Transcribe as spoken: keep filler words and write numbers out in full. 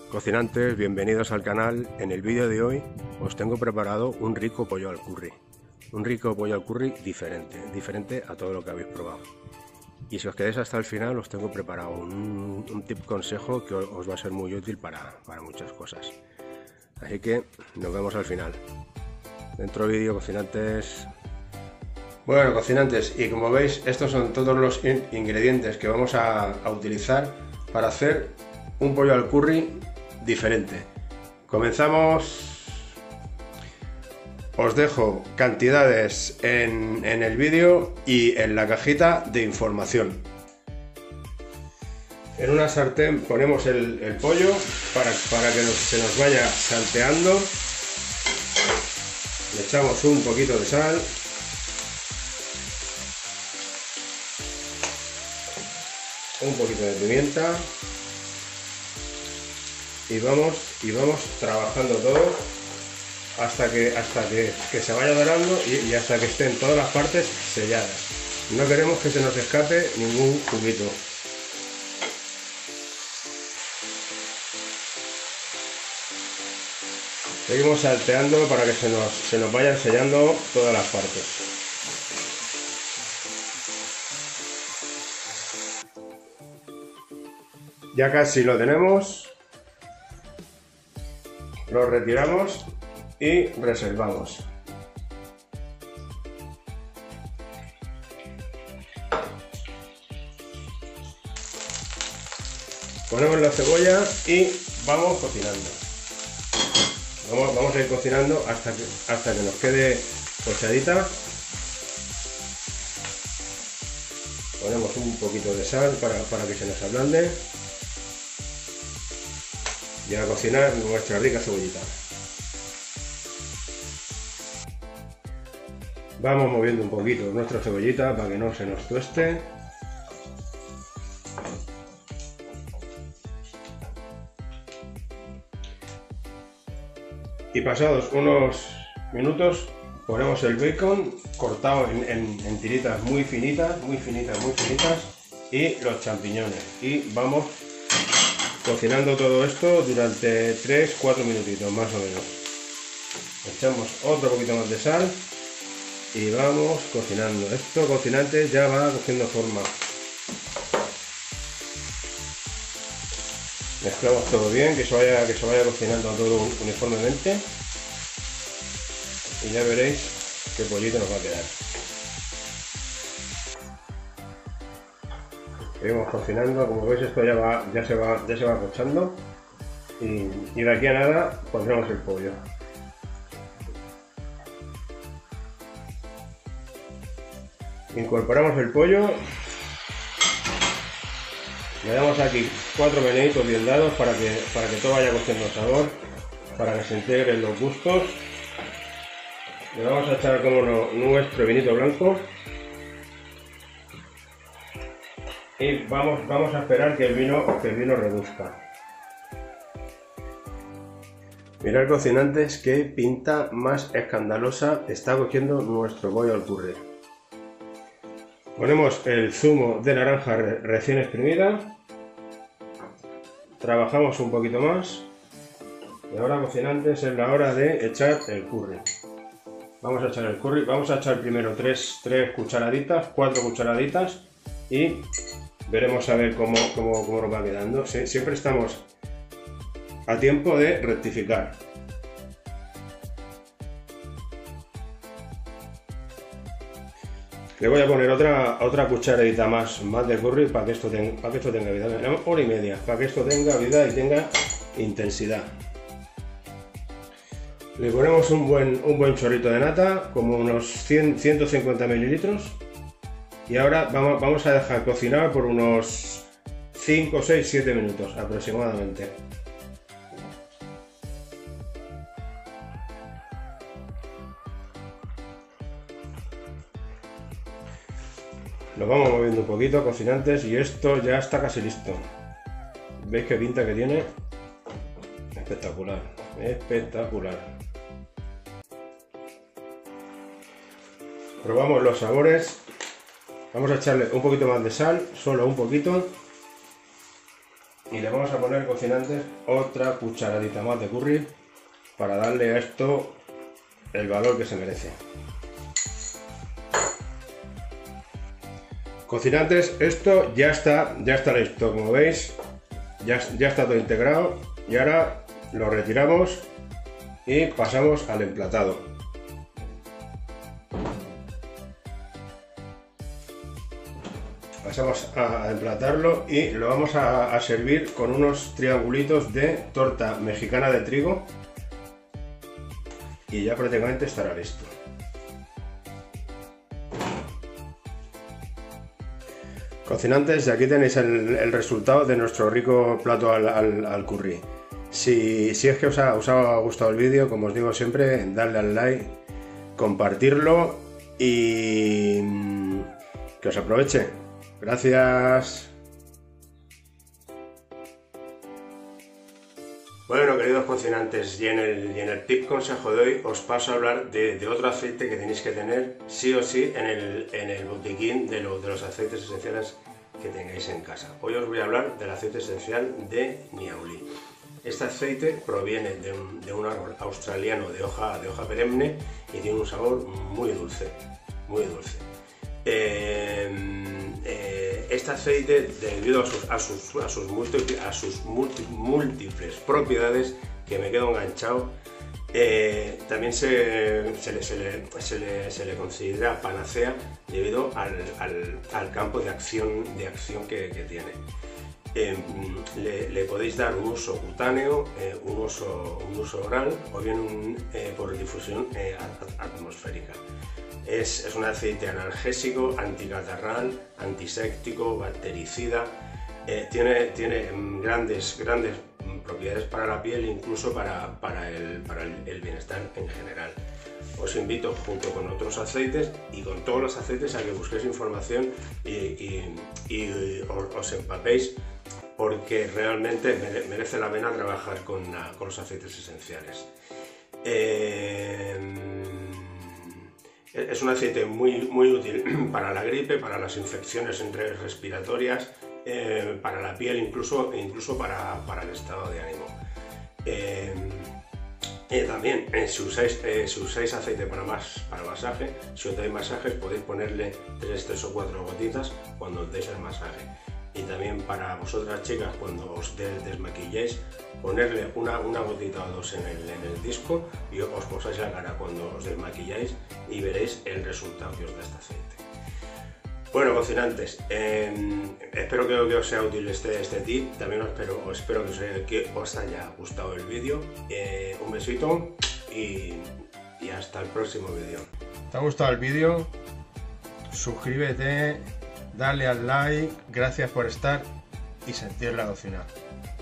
Cocinantes, bienvenidos al canal. En el vídeo de hoy os tengo preparado un rico pollo al curry. Un rico pollo al curry diferente, diferente a todo lo que habéis probado. Y si os quedáis hasta el final os tengo preparado un, un tip consejo que os va a ser muy útil para, para muchas cosas. Así que nos vemos al final. Dentro del vídeo, cocinantes. Bueno, cocinantes, y como veis, estos son todos los in ingredientes que vamos a, a utilizar para hacer un pollo al curry diferente. Comenzamos. Os dejo cantidades en, en el vídeo y en la cajita de información. En una sartén ponemos el, el pollo para, para que nos, se nos vaya salteando. Le echamos un poquito de sal. Un poquito de pimienta. Y vamos, y vamos trabajando todo hasta que hasta que, que se vaya dorando y, y hasta que estén todas las partes selladas. No queremos que se nos escape ningún juguito. Seguimos salteando para que se nos, se nos vayan sellando todas las partes. Ya casi lo tenemos. Lo retiramos y reservamos. Ponemos la cebolla y vamos cocinando. Vamos, vamos a ir cocinando hasta que, hasta que nos quede pochadita. Ponemos un poquito de sal para, para que se nos ablande. Y a cocinar nuestra rica cebollita. Vamos moviendo un poquito nuestra cebollita para que no se nos tueste. Y pasados unos minutos ponemos el bacon cortado en, en, en tiritas muy finitas, muy finitas, muy finitas, y los champiñones. Y vamos cocinando todo esto durante tres cuatro minutitos más o menos. Echamos otro poquito más de sal y vamos cocinando. Esto, cocinantes, ya va cogiendo forma. Mezclamos todo bien, que se vaya, que se vaya cocinando todo uniformemente. Y ya veréis qué pollito nos va a quedar. Seguimos cocinando, como veis esto ya va, ya se va, ya se va pochando y, y de aquí a nada pondremos el pollo. Incorporamos el pollo, le damos aquí cuatro meneitos bien dados para que, para que todo vaya cogiendo sabor, para que se integren los gustos. Le vamos a echar como no, nuestro vinito blanco. Y vamos, vamos a esperar que el vino, que el vino reduzca. Mirad, cocinantes, qué pinta más escandalosa está cogiendo nuestro pollo al curry. Ponemos el zumo de naranja re recién exprimida. Trabajamos un poquito más. Y ahora, cocinantes, es la hora de echar el curry. Vamos a echar el curry. Vamos a echar primero tres, tres cucharaditas, cuatro cucharaditas y veremos a ver cómo, cómo, cómo nos va quedando. Sí, siempre estamos a tiempo de rectificar. Le voy a poner otra, otra cucharadita más, más de curry para que esto tenga, para que esto tenga vida. Una hora y media, para que esto tenga vida y tenga intensidad. Le ponemos un buen, un buen chorrito de nata, como unos cien, ciento cincuenta mililitros. Y ahora vamos, vamos a dejar cocinar por unos cinco, seis, siete minutos aproximadamente. Lo vamos moviendo un poquito, cocinantes, y esto ya está casi listo. ¿Veis qué pinta que tiene? Espectacular, espectacular. Probamos los sabores. Vamos a echarle un poquito más de sal, solo un poquito. y le vamos a poner, cocinantes, otra cucharadita más de curry para darle a esto el valor que se merece. Cocinantes, esto ya está, ya está listo, como veis, ya, ya está todo integrado y ahora lo retiramos y pasamos al emplatado. Pasamos a emplatarlo y lo vamos a, a servir con unos triangulitos de torta mexicana de trigo y ya prácticamente estará listo. Cocinantes, y aquí tenéis el, el resultado de nuestro rico plato al, al, al curry. Si, si es que os ha, os ha gustado el vídeo, como os digo siempre, darle al like, compartirlo y que os aproveche. Gracias. Bueno, queridos cocinantes, y en el, y en el tip consejo de hoy os paso a hablar de, de otro aceite que tenéis que tener sí o sí en el, en el botiquín de, lo, de los aceites esenciales que tengáis en casa. Hoy os voy a hablar del aceite esencial de Niaulí. Este aceite proviene de un, de un árbol australiano de hoja, de hoja perenne y tiene un sabor muy dulce, muy dulce. Eh, eh, este aceite, debido a sus, a sus, a sus, múltiples, a sus múltiples propiedades, que me quedo enganchado, eh, también se, se, le, se, le, se, le, se le considera panacea debido al, al, al campo de acción, de acción que, que tiene. Eh, le, le podéis dar un uso cutáneo, eh, un, uso, un uso oral o bien un, eh, por difusión eh, atmosférica. Es, es un aceite analgésico, anticatarral, antiséptico, bactericida, eh, tiene, tiene grandes, grandes propiedades para la piel, incluso para, para, el, para el, el bienestar en general. Os invito, junto con otros aceites y con todos los aceites, a que busquéis información y, y, y os, os empapéis, porque realmente merece la pena trabajar con, la, con los aceites esenciales. Eh, es un aceite muy, muy útil para la gripe, para las infecciones respiratorias, eh, para la piel, incluso, incluso para, para el estado de ánimo. Eh, Eh, también, eh, si, usáis, eh, si usáis aceite para, más, para masaje, si os dais masajes podéis ponerle tres, tres o cuatro gotitas cuando os deis el masaje. Y también para vosotras chicas, cuando os des, desmaquilléis, ponerle una, una gotita o dos en el, en el disco y os posáis la cara cuando os desmaquilláis y veréis el resultado que os da este aceite. Bueno, cocinantes, eh, espero que, que os sea útil este, este tip. También os espero, os espero que, os, que os haya gustado el vídeo. Eh, un besito y, y hasta el próximo vídeo. ¿Te ha gustado el vídeo? Suscríbete, dale al like, gracias por estar y sentir la cocina.